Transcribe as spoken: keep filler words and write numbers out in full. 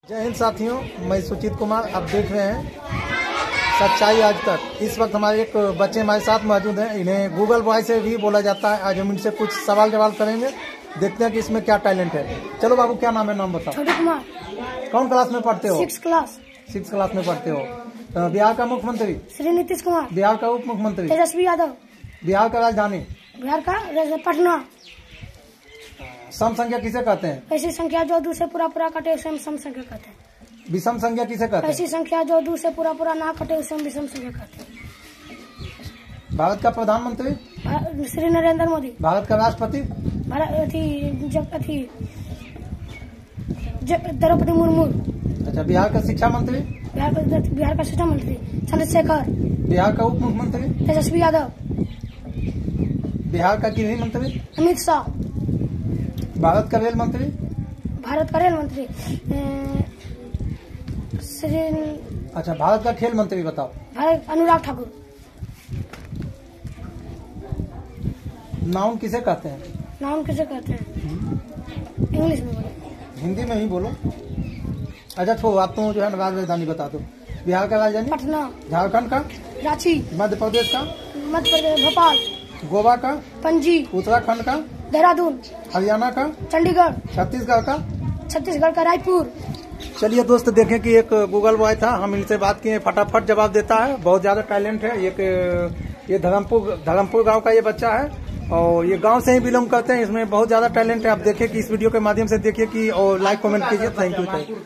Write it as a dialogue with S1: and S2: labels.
S1: जय हिंद साथियों, मैं सुचित कुमार। आप देख रहे हैं सच्चाई आज तक। इस वक्त हमारे एक बच्चे हमारे साथ मौजूद हैं। इन्हें गूगल बॉय से भी बोला जाता है। आज हम इनसे कुछ सवाल जवाब करेंगे, देखते हैं कि इसमें क्या टैलेंट है। चलो बाबू, क्या नाम है? नाम बताओ।
S2: छोटू कुमार।
S1: कौन क्लास में पढ़ते हो?
S2: Six class.
S1: सिक्स क्लास में पढ़ते हो। तो बिहार का मुख्यमंत्री?
S2: श्री नीतीश कुमार।
S1: बिहार का उप मुख्यमंत्री?
S2: तेजस्वी यादव।
S1: बिहार का राजधानी?
S2: बिहार का पटना।
S1: सम संख्या किसे कहते हैं?
S2: ऐसी संख्या जो दो से पूरा पूरा कटे उसे हम सम संख्या कहते हैं।
S1: विषम संख्या किसे कहते हैं?
S2: ऐसी संख्या जो दो से पूरा पूरा ना कटे उसे हम विषम संख्या कहते हैं।
S1: भारत का प्रधानमंत्री?
S2: श्री नरेंद्र मोदी।
S1: भारत का राष्ट्रपति?
S2: द्रौपदी मुर्मू।
S1: अच्छा, बिहार का शिक्षा मंत्री?
S2: बिहार का बिहार का शिक्षा मंत्री चंद्रशेखर।
S1: बिहार का उप मुख्यमंत्री?
S2: तेजस्वी यादव।
S1: बिहार का गृह मंत्री?
S2: अमित शाह।
S1: भारत का रेल मंत्री?
S2: भारत का रेल मंत्री श्री
S1: अच्छा, भारत का खेल मंत्री बताओ।
S2: भारत अनुराग ठाकुर।
S1: नाउन किसे कहते हैं?
S2: नाउन किसे कहते हैं? इंग्लिश में बोलो।
S1: हिंदी में ही बोलो। अच्छा छोड़ो, आप तो जो है राजधानी बता दो। बिहार का राजधानी?
S2: पटना।
S1: झारखंड का?
S2: रांची।
S1: मध्य प्रदेश का?
S2: मध्य प्रदेश भोपाल।
S1: गोवा का?
S2: पणजी।
S1: उत्तराखंड का?
S2: देहरादून।
S1: हरियाणा का?
S2: चंडीगढ़।
S1: छत्तीसगढ़ का?
S2: छत्तीसगढ़ का रायपुर।
S1: चलिए दोस्त, देखें कि एक गूगल बॉय था, हम इनसे बात किए, फटाफट जवाब देता है। बहुत ज्यादा टैलेंट है। एक ये धर्मपुर धर्मपुर गांव का ये बच्चा है और ये गांव से ही बिलोंग करते हैं। इसमें बहुत ज्यादा टैलेंट है। आप देखिए कि इस वीडियो के माध्यम से देखिए कि और लाइक कमेंट कीजिए। Thank you.